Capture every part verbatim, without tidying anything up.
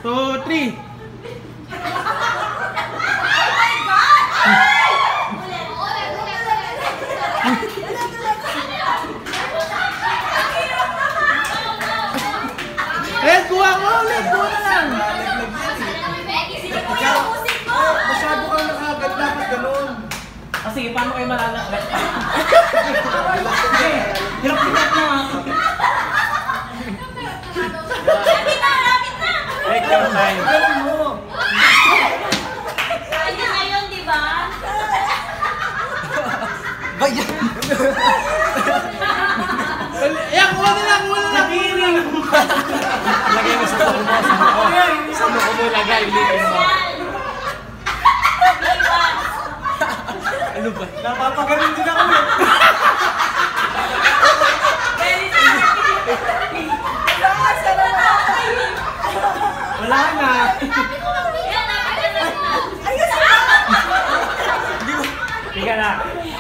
two, three. Eh, kuha mo ulit! Kuha na lang! Masyado kang nakagad dapat ganun. Ah, sige, paano kayo malalakad? Hirap-hirap na nga. Lapit na! Lapit na! Take your time. Ayun na yun, di ba? Bayan! Ayan, kuha na lang! Kuha na lang! Lagay mo sa buko mo. Sa buko mo lagay. Lipin mo. Ano ba? Napapagaling din ako eh. Wala na. Tiga na.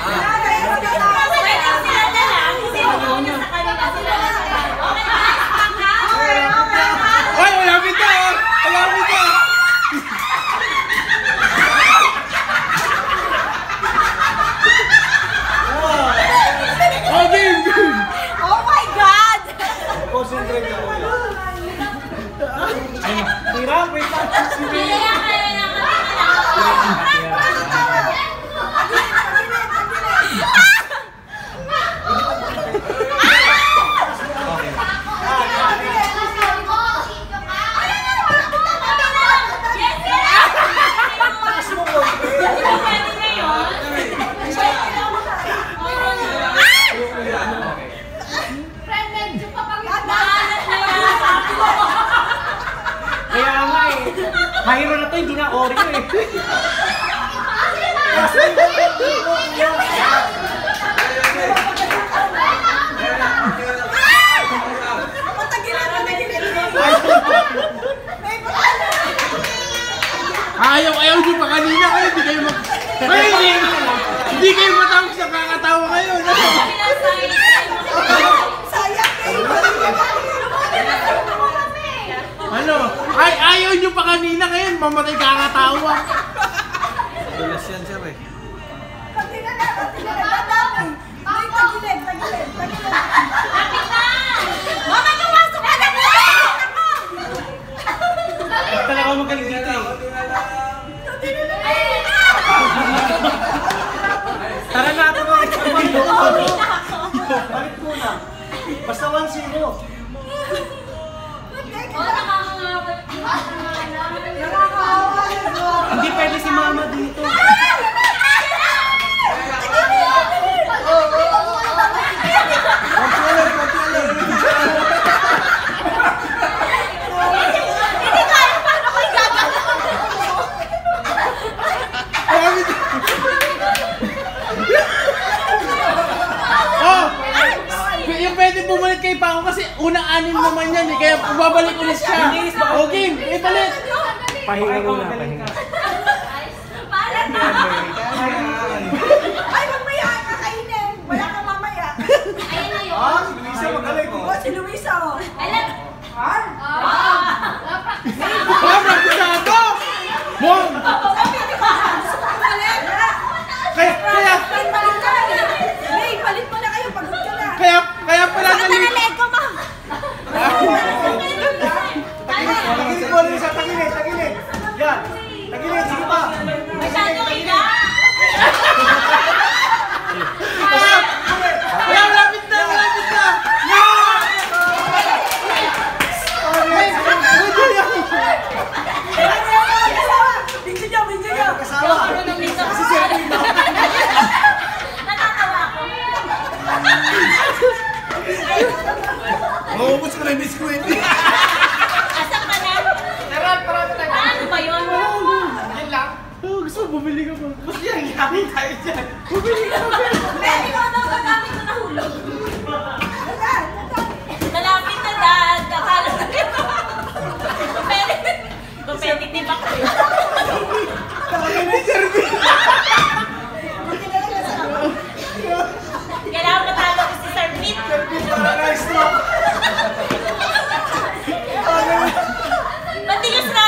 Ay, malapit na! Malapit na! Oh, game! Oh my God! Concentrate ako yan. Hirap, wait lang. Kaya, kaya na Kaya nga eh. Mahiro na to, hindi na Oreo eh. Ayaw, ayaw nyo pa kanina kayo, hindi kayo mag... Ay, hindi, hindi kayo matawag sa kakatawa kayo. Ano? Ay, ayaw nyo pa kanina kayo, mamatay kakatawa. Dulas yan, sir eh. Huwag talaga ako magaling dito eh. Tara na ito mo. Bakit po na? Basta one zero. Hindi pwede si mama dito. Oh! Yung pwede bumalik kay Paco kasi unang anim naman yan eh, kaya babalik ulit siya. Okay, eh balik! Pahinga muna, pahinga. Ay, mamaya kakainin. Wala kang mamaya. Ah, si Luisa magaling ko. Oh, si Luisa, oh. Carl? Oh, praktisado! Mom! Kaya, kaya, May, palit mo na kayo. Pagod ka na. kaya, kaya pala nali... Tagilid mo, Luisa. Tagilid, tagilid. Yan. Tagilid, sige pa. Masyadong ina! Kaya, kaya malapit na, malapit na! Bingsi niyo, bingsi niyo. Kasama. Si Serpino. Natatawa ako. Maubos ko na yung biskuit. Asan ka na? Ano ba yun? Oh, gusto mo, bumili ka pa. Gusto yan, gamit tayo dyan. Bumili ka pa. Pwede ko daw magamit ko nahulog. Malapit na dad. Akala ko ito. Competitive. Competitive ako. Kailangan matalo ko si Sir Pete. Para na-stop. Matigas na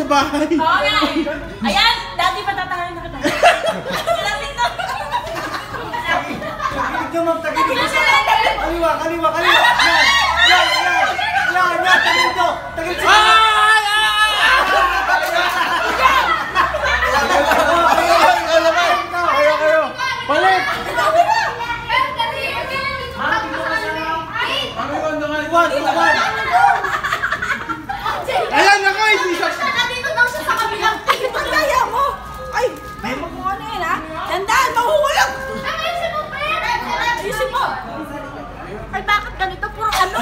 sa bahay. Oo nga eh. Ayan, dati patatahanan na kita. Malapit na. Tagilig nyo, ma'am, tagilig nyo. Kaliwa, kaliwa, kaliwa. Yan, yan, yan. Yan, yan, tagilig nyo. Tagilig nyo. Ay! Kayo, kayo. Palit! Iwan, iwan. Ayan ako, hindi siya. Nandito daw siya sa kabilang team. Ang kaya mo. Ay, may mo ano yun ha. Tandaan, mahuhulog. Ayusin mo, Pep. Ayusin mo. Ay, bakit ganito? Puro ano?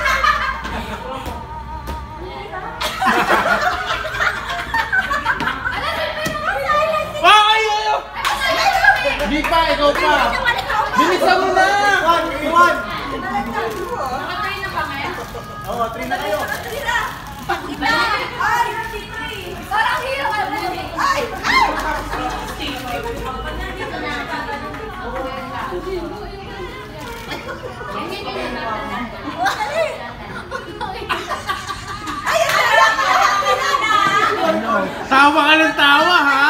Ay! Ayo! Di pa, ikaw pa. Bilisan mo na! Iwan, iwan. Oo, three na kayo. Ay! Parang hero ka na. Ay! Ay! Tawa ka ng tawa, ha?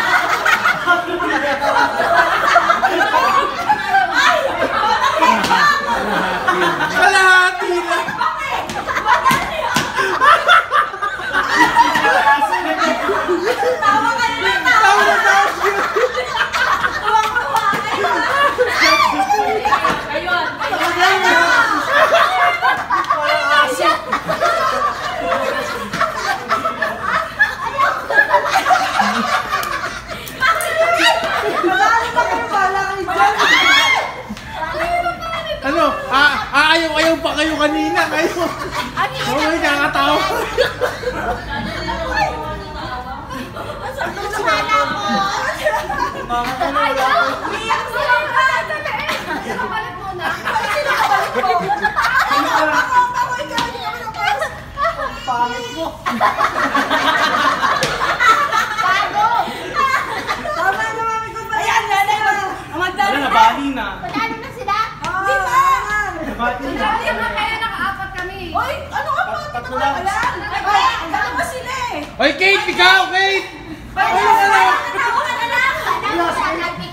Kalahati na! Tawa ka na. Tawa na tawa siya! Tuwang-tuwa kayo. Ayun. Parang aso. Ano? Ah, aayaw-ayaw pa kayo kanina, kayo. Oh my, nakakatawa. Mga ka na, wala ko. Iyak sila ka. Sinabalik mo na. Sinabalik mo. Ano? Ako, ako, ikaw. Hindi kami napayos. Pangit mo. Bago. Tama na, mami ko. Ayan, nanay mo. Wala na, bali na. Panalo na sila? Di ba? Bati na. Di ba kaya naka-apat kami? Hoy, ano ka pa? Tatlo lang. Ay, dalawa sila eh. Oy, Kate, ikaw, Kate! Ay, Ano ka na? ako na lang. Ako na lang.